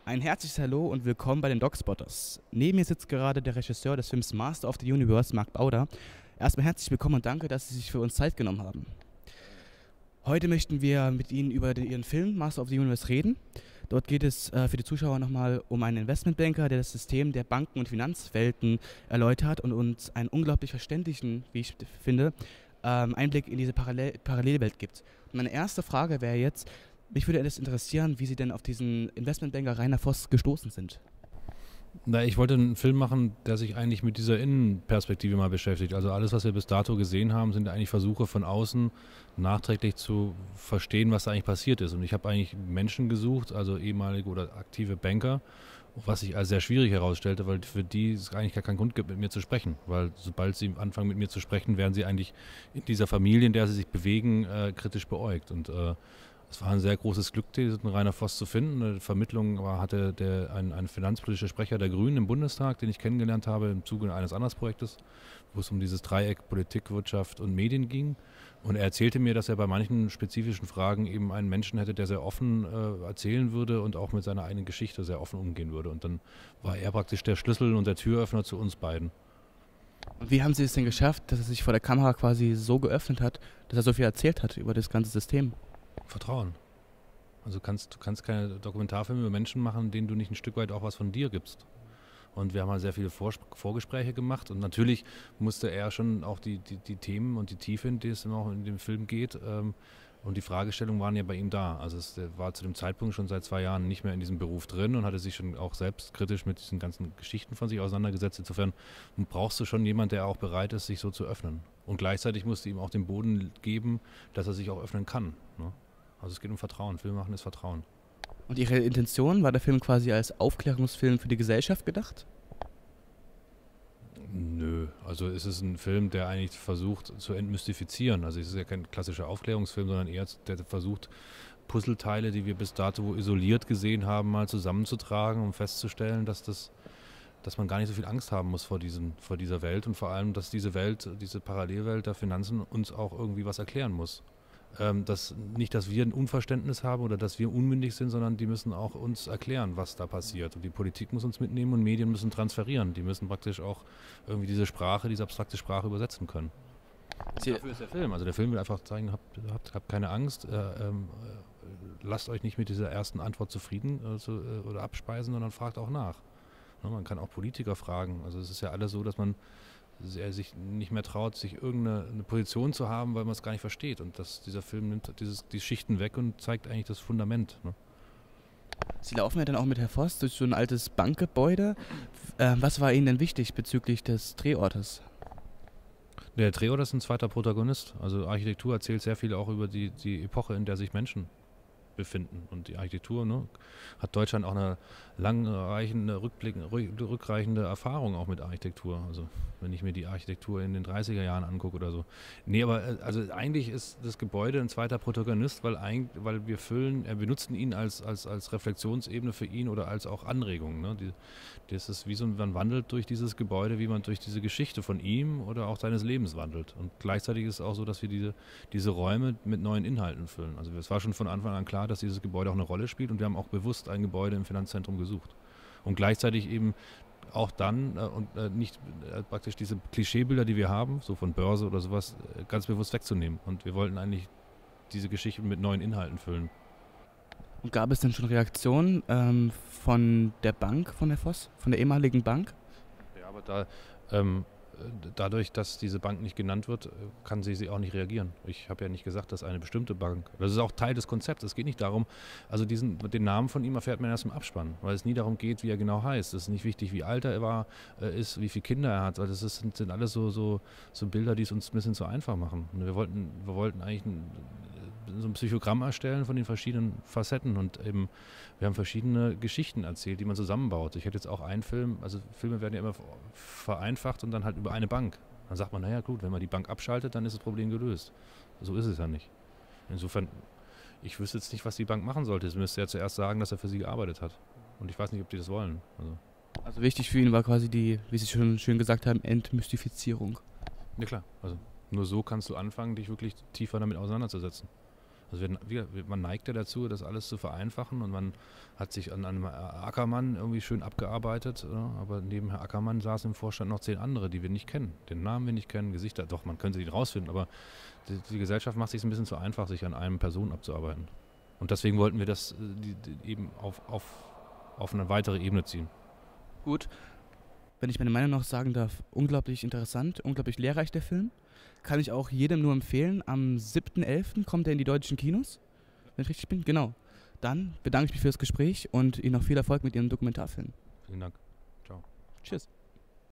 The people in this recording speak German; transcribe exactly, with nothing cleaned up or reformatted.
Ein herzliches Hallo und willkommen bei den Dogspotters. Neben mir sitzt gerade der Regisseur des Films Master of the Universe, Marc Bauder. Erstmal herzlich willkommen und danke, dass Sie sich für uns Zeit genommen haben. Heute möchten wir mit Ihnen über den, Ihren Film Master of the Universe reden. Dort geht es äh, für die Zuschauer nochmal um einen Investmentbanker, der das System der Banken- und Finanzwelten erläutert und uns einen unglaublich verständlichen, wie ich finde, ähm, Einblick in diese Parallel Parallelwelt gibt. Und meine erste Frage wäre jetzt, mich würde es interessieren, wie Sie denn auf diesen Investmentbanker Rainer Voss gestoßen sind. Na, ich wollte einen Film machen, der sich eigentlich mit dieser Innenperspektive mal beschäftigt. Also alles, was wir bis dato gesehen haben, sind eigentlich Versuche von außen nachträglich zu verstehen, was da eigentlich passiert ist. Und ich habe eigentlich Menschen gesucht, also ehemalige oder aktive Banker, was sich als sehr schwierig herausstellte, weil für die es eigentlich gar keinen Grund gibt, mit mir zu sprechen. Weil sobald sie anfangen, mit mir zu sprechen, werden sie eigentlich in dieser Familie, in der sie sich bewegen, äh, kritisch beäugt. Und äh, es war ein sehr großes Glück, diesen Rainer Voss zu finden. Eine Vermittlung war, hatte der, ein, ein finanzpolitischer Sprecher der Grünen im Bundestag, den ich kennengelernt habe im Zuge eines anderen Projektes, wo es um dieses Dreieck Politik, Wirtschaft und Medien ging. Und er erzählte mir, dass er bei manchen spezifischen Fragen eben einen Menschen hätte, der sehr offen äh, erzählen würde und auch mit seiner eigenen Geschichte sehr offen umgehen würde. Und dann war er praktisch der Schlüssel und der Türöffner zu uns beiden. Und wie haben Sie es denn geschafft, dass er sich vor der Kamera quasi so geöffnet hat, dass er so viel erzählt hat über das ganze System? Vertrauen. Also du kannst, du kannst keine Dokumentarfilme über Menschen machen, denen du nicht ein Stück weit auch was von dir gibst. Und wir haben halt sehr viele Vor Vorgespräche gemacht und natürlich musste er schon auch die, die, die Themen und die Tiefe, in die es auch in dem Film geht, ähm, und die Fragestellungen waren ja bei ihm da. Also es war zu dem Zeitpunkt schon seit zwei Jahren nicht mehr in diesem Beruf drin und hatte sich schon auch selbst kritisch mit diesen ganzen Geschichten von sich auseinandergesetzt. Insofern brauchst du schon jemanden, der auch bereit ist, sich so zu öffnen. Und gleichzeitig musst du ihm auch den Boden geben, dass er sich auch öffnen kann, ne? Also es geht um Vertrauen. Film machen ist Vertrauen. Und Ihre Intention, war der Film quasi als Aufklärungsfilm für die Gesellschaft gedacht? Nö, also es ist ein Film, der eigentlich versucht zu entmystifizieren. Also es ist ja kein klassischer Aufklärungsfilm, sondern eher der versucht, Puzzleteile, die wir bis dato isoliert gesehen haben, mal zusammenzutragen, um festzustellen, dass das, dass man gar nicht so viel Angst haben muss vor, diesen, vor dieser Welt und vor allem, dass diese Welt, diese Parallelwelt der Finanzen uns auch irgendwie was erklären muss. Ähm, dass nicht, dass wir ein Unverständnis haben oder dass wir unmündig sind, sondern die müssen auch uns erklären, was da passiert. Und die Politik muss uns mitnehmen und Medien müssen transferieren. Die müssen praktisch auch irgendwie diese Sprache, diese abstrakte Sprache übersetzen können. Sie Dafür ist der Film. Also der Film will einfach zeigen, habt, habt, habt keine Angst, äh, ähm, äh, lasst euch nicht mit dieser ersten Antwort zufrieden äh, zu, äh, oder abspeisen, sondern fragt auch nach. Ne, man kann auch Politiker fragen. Also es ist ja alles so, dass man er sich nicht mehr traut, sich irgendeine eine Position zu haben, weil man es gar nicht versteht. Und das, dieser Film nimmt dieses, die Schichten weg und zeigt eigentlich das Fundament. Ne? Sie laufen ja dann auch mit Herr Voss durch so ein altes Bankgebäude. Äh, was war Ihnen denn wichtig bezüglich des Drehortes? Der Drehort ist ein zweiter Protagonist. Also Architektur erzählt sehr viel auch über die, die Epoche, in der sich Menschen befinden. Und die Architektur, ne, hat Deutschland auch eine langreichende, Rückblick, rückreichende Erfahrung auch mit Architektur. Also wenn ich mir die Architektur in den dreißiger Jahren angucke oder so. Nee, aber also eigentlich ist das Gebäude ein zweiter Protagonist, weil, ein, weil wir füllen, wir benutzen ihn als, als, als Reflexionsebene für ihn oder als auch Anregung. Ne? Die, das ist wie so, man wandelt durch dieses Gebäude, wie man durch diese Geschichte von ihm oder auch seines Lebens wandelt. Und gleichzeitig ist es auch so, dass wir diese, diese Räume mit neuen Inhalten füllen. Also es war schon von Anfang an klar, dass dieses Gebäude auch eine Rolle spielt und wir haben auch bewusst ein Gebäude im Finanzzentrum gesucht. Und gleichzeitig eben auch dann äh, und äh, nicht äh, praktisch diese Klischeebilder, die wir haben, so von Börse oder sowas, äh, ganz bewusst wegzunehmen. Und wir wollten eigentlich diese Geschichte mit neuen Inhalten füllen. Und gab es denn schon Reaktionen ähm, von der Bank, von Herr Voss, von der ehemaligen Bank? Ja, aber da ähm, dadurch, dass diese Bank nicht genannt wird, kann sie, sie auch nicht reagieren. Ich habe ja nicht gesagt, dass eine bestimmte Bank. Das ist auch Teil des Konzepts. Es geht nicht darum, also diesen, den Namen von ihm erfährt man erst im Abspann, weil es nie darum geht, wie er genau heißt. Es ist nicht wichtig, wie alt er war, äh, ist, wie viele Kinder er hat, weil das ist, sind, sind alles so, so, so Bilder, die es uns ein bisschen zu einfach machen. Und wir wollten, wir wollten eigentlich ein, so ein Psychogramm erstellen von den verschiedenen Facetten und eben wir haben verschiedene Geschichten erzählt, die man zusammenbaut. Ich hätte jetzt auch einen Film, also Filme werden ja immer vereinfacht und dann halt über eine Bank. Dann sagt man, naja gut, wenn man die Bank abschaltet, dann ist das Problem gelöst. So ist es ja nicht. Insofern, ich wüsste jetzt nicht, was die Bank machen sollte. Es müsste ja zuerst sagen, dass er für sie gearbeitet hat. Und ich weiß nicht, ob die das wollen. Also, also wichtig für ihn war quasi die, wie Sie schon schön gesagt haben, Entmystifizierung. Ja klar, also nur so kannst du anfangen, dich wirklich tiefer damit auseinanderzusetzen. Also wir, wir, man neigt ja dazu, das alles zu vereinfachen und man hat sich an einem Ackermann irgendwie schön abgearbeitet, ja, aber neben Herrn Ackermann saßen im Vorstand noch zehn andere, die wir nicht kennen. Den Namen wir nicht kennen, Gesichter, doch, man könnte sie rausfinden, aber die, die Gesellschaft macht es sich ein bisschen zu einfach, sich an einem Person abzuarbeiten. Und deswegen wollten wir das die, die eben auf, auf, auf eine weitere Ebene ziehen. Gut. Wenn ich meine Meinung noch sagen darf, unglaublich interessant, unglaublich lehrreich der Film. Kann ich auch jedem nur empfehlen. Am siebten elften kommt er in die deutschen Kinos, wenn ich richtig bin. Genau. Dann bedanke ich mich für das Gespräch und Ihnen noch viel Erfolg mit Ihrem Dokumentarfilm. Vielen Dank. Ciao. Tschüss.